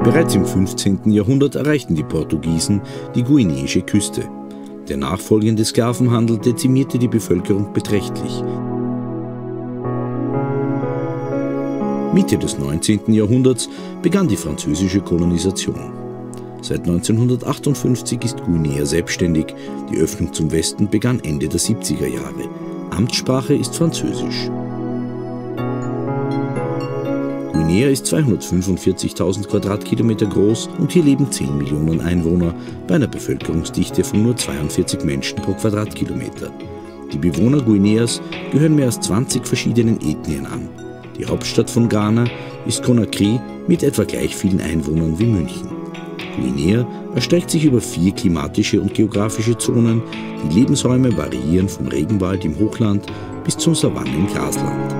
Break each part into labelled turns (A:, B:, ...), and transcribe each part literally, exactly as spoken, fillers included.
A: Bereits im fünfzehnten Jahrhundert erreichten die Portugiesen die guineische Küste. Der nachfolgende Sklavenhandel dezimierte die Bevölkerung beträchtlich. Mitte des neunzehnten Jahrhunderts begann die französische Kolonisation. Seit neunzehnhundertachtundfünfzig ist Guinea selbstständig. Die Öffnung zum Westen begann Ende der siebziger Jahre. Amtssprache ist Französisch. Guinea ist zweihundertfünfundvierzigtausend Quadratkilometer groß und hier leben zehn Millionen Einwohner bei einer Bevölkerungsdichte von nur zweiundvierzig Menschen pro Quadratkilometer. Die Bewohner Guineas gehören mehr als zwanzig verschiedenen Ethnien an. Die Hauptstadt von Ghana ist Conakry mit etwa gleich vielen Einwohnern wie München. Guinea erstreckt sich über vier klimatische und geografische Zonen. Die Lebensräume variieren vom Regenwald im Hochland bis zum Savannen-Grasland.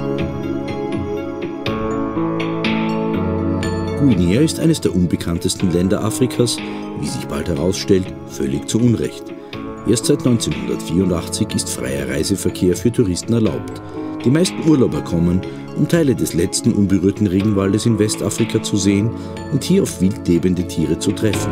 A: Guinea ist eines der unbekanntesten Länder Afrikas, wie sich bald herausstellt, völlig zu Unrecht. Erst seit neunzehnhundertvierundachtzig ist freier Reiseverkehr für Touristen erlaubt. Die meisten Urlauber kommen, um Teile des letzten unberührten Regenwaldes in Westafrika zu sehen und hier auf wild lebende Tiere zu treffen.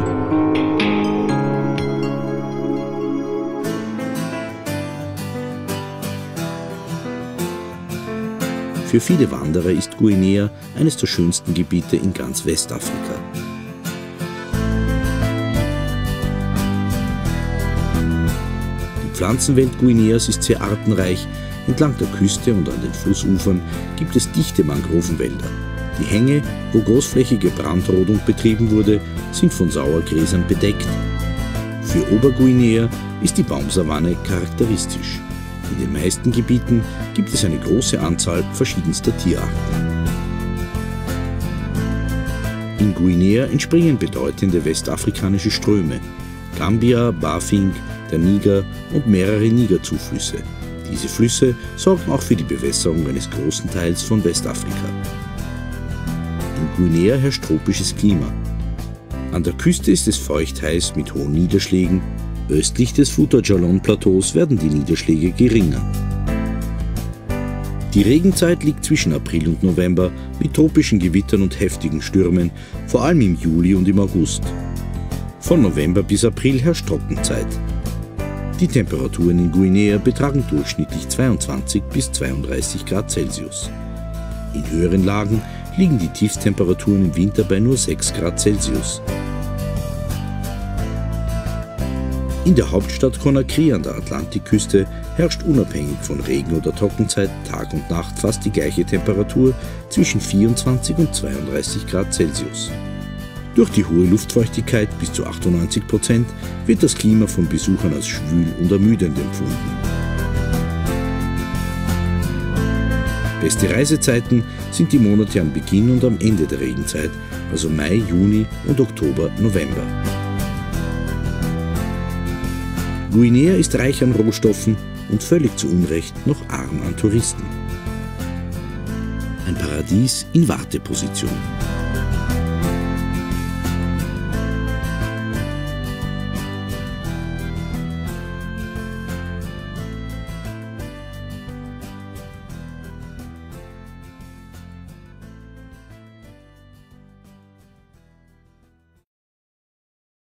A: Für viele Wanderer ist Guinea eines der schönsten Gebiete in ganz Westafrika. Die Pflanzenwelt Guineas ist sehr artenreich. Entlang der Küste und an den Flussufern gibt es dichte Mangrovenwälder. Die Hänge, wo großflächige Brandrodung betrieben wurde, sind von Sauergräsern bedeckt. Für Oberguinea ist die Baumsavanne charakteristisch. In den meisten Gebieten gibt es eine große Anzahl verschiedenster Tierarten. In Guinea entspringen bedeutende westafrikanische Ströme: Gambia, Bafing, der Niger und mehrere Nigerzuflüsse. Diese Flüsse sorgen auch für die Bewässerung eines großen Teils von Westafrika. In Guinea herrscht tropisches Klima. An der Küste ist es feucht-heiß mit hohen Niederschlägen. Östlich des Fouta-Djallon-Plateaus werden die Niederschläge geringer. Die Regenzeit liegt zwischen April und November mit tropischen Gewittern und heftigen Stürmen, vor allem im Juli und im August. Von November bis April herrscht Trockenzeit. Die Temperaturen in Guinea betragen durchschnittlich zweiundzwanzig bis zweiunddreißig Grad Celsius. In höheren Lagen liegen die Tiefstemperaturen im Winter bei nur sechs Grad Celsius. In der Hauptstadt Conakry an der Atlantikküste herrscht unabhängig von Regen- oder Trockenzeit Tag und Nacht fast die gleiche Temperatur zwischen vierundzwanzig und zweiunddreißig Grad Celsius. Durch die hohe Luftfeuchtigkeit bis zu achtundneunzig Prozent wird das Klima von Besuchern als schwül und ermüdend empfunden. Beste Reisezeiten sind die Monate am Beginn und am Ende der Regenzeit, also Mai, Juni und Oktober, November. Guinea ist reich an Rohstoffen und völlig zu Unrecht noch arm an Touristen. Ein Paradies in Warteposition.